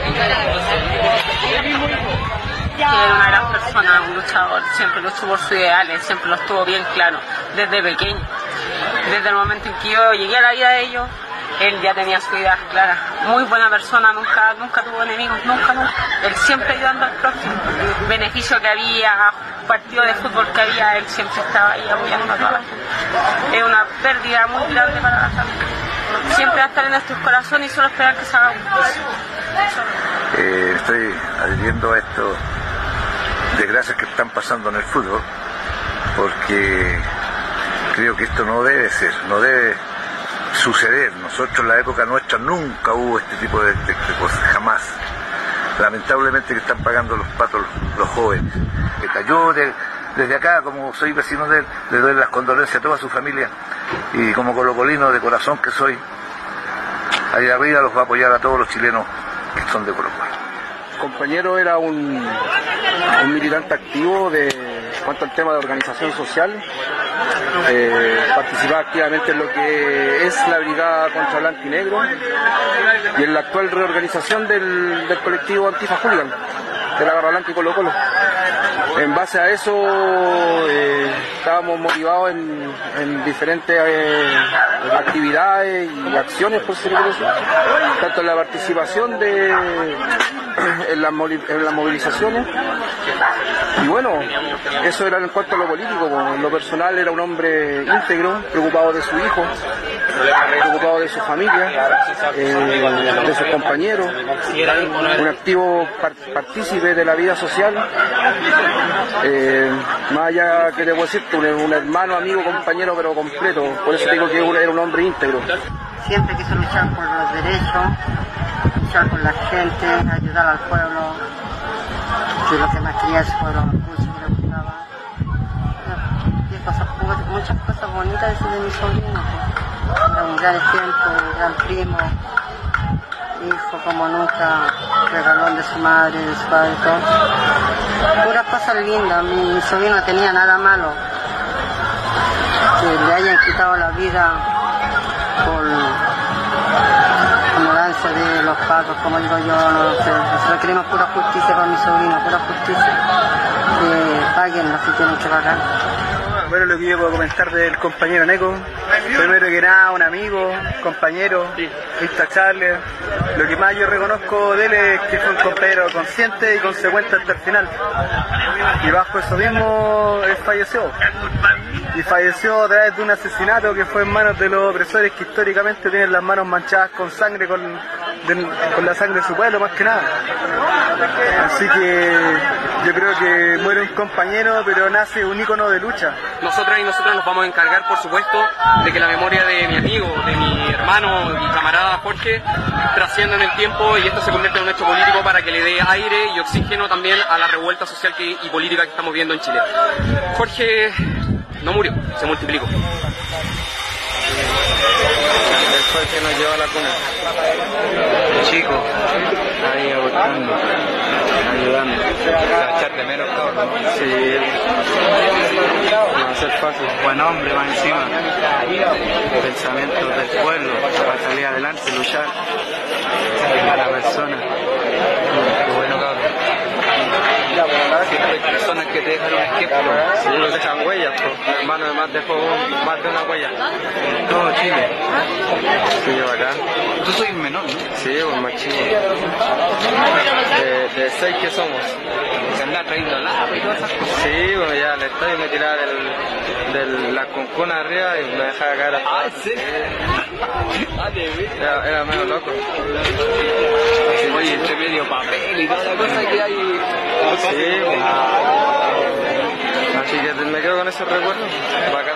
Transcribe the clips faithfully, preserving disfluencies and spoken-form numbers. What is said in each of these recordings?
Era una gran persona, un luchador, siempre luchó por sus ideales, siempre lo estuvo bien claro, desde pequeño. Desde el momento en que yo llegué a la vida de ellos, él ya tenía su idea clara. Muy buena persona, nunca nunca tuvo enemigos, nunca, nunca. Él siempre ayudando al próximo. Beneficio que había, partido de fútbol que había, él siempre estaba ahí apoyando a toda la gente. Es una pérdida muy grande para la familia. Siempre va a estar en nuestros corazones y solo esperar que se haga un juicio. Eh, estoy adhiriendo a esto desgracias que están pasando en el fútbol, porque creo que esto no debe ser, no debe suceder. Nosotros en la época nuestra nunca hubo este tipo de, de, de cosas, jamás. Lamentablemente que están pagando los patos los, los jóvenes. Yo de, desde acá, como soy vecino de él, le doy las condolencias a toda su familia, y como colocolino de corazón que soy, ahí arriba los va a apoyar a todos los chilenos que son de Colo Colo. Compañero era un, un militante activo de cuanto al tema de organización social. Eh, participaba activamente en lo que es la Brigada contra Blanco y Negro y en la actual reorganización del, del colectivo Antifa Hooligan de la Garra Blanca y Colo Colo. En base a eso eh, estábamos motivados en, en diferentes eh, actividades y acciones, por decirlo así, tanto en la participación de en las en las movilizaciones. Y bueno, eso era en cuanto a lo político. En lo personal era un hombre íntegro, preocupado de su hijo, preocupado de su familia, eh, de sus compañeros, un activo partícipe de la vida social. Eh, más allá que debo decirte, un, un hermano, amigo, compañero, pero completo. Por eso digo que era un hombre íntegro. Siempre quiso luchar por los derechos, luchar por la gente, ayudar al pueblo, que lo que más quería es pueblo mapuche, que le gustaba. Cosas, muchas cosas bonitas de mi sobrino. Era un gran ejemplo, un gran primo, hijo como nunca, regalón de su madre, de su padre, todo. Puras cosas lindas. Mi, mi sobrino no tenía nada malo. Que le hayan quitado la vida por ignorancia de los pacos, como digo yo, no sé. Nosotros queremos pura justicia para mi sobrino, pura justicia. Que paguen lo que tienen que pagar. Bueno, lo que yo puedo comentar del compañero Neco, primero que nada, un amigo, compañero, intachable. Lo que más yo reconozco de él es que fue un compañero consciente y consecuente hasta el final. Y bajo eso mismo, él falleció. Y falleció a través de un asesinato que fue en manos de los opresores que históricamente tienen las manos manchadas con sangre, con, de, con la sangre de su pueblo, más que nada. Así que yo creo que muere un compañero, pero nace un ícono de lucha. Nosotras y nosotros nos vamos a encargar, por supuesto, de que la memoria de mi amigo, de mi hermano y camarada Jorge trascienda en el tiempo y esto se convierta en un hecho político para que le dé aire y oxígeno también a la revuelta social que, y política que estamos viendo en Chile. Jorge no murió, se multiplicó. Él fue el que nos llevó a la cuna. El chico, ahí aportando, ayudando. A echar de menos, cabrón. Sí, no va a ser fácil. Buen hombre, más encima. Pensamientos del pueblo, para salir adelante, luchar. A la persona. Qué bueno, cabrón. Siempre hay personas que te dejan un ejemplo. Sí, nos dejan huellas, pues. Mi hermano además dejó más de una huella. En todo Chile. Sí, bacán. Tú soy un menor, ¿no? Sí, pues más chico. De, de seis que somos. Se anda trayendo lápiz y todas esas cosas. Sí, bueno, ya al estadio me tiraba del, del, la concona arriba y me dejaba caer hasta. Ah, ¿sí? Era, era medio loco. Sí, oye, entre medio papel y toda la cosa que hay. Sí, bueno. Así que me quedo con ese recuerdo. Bacán.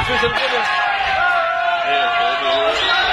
Gracias,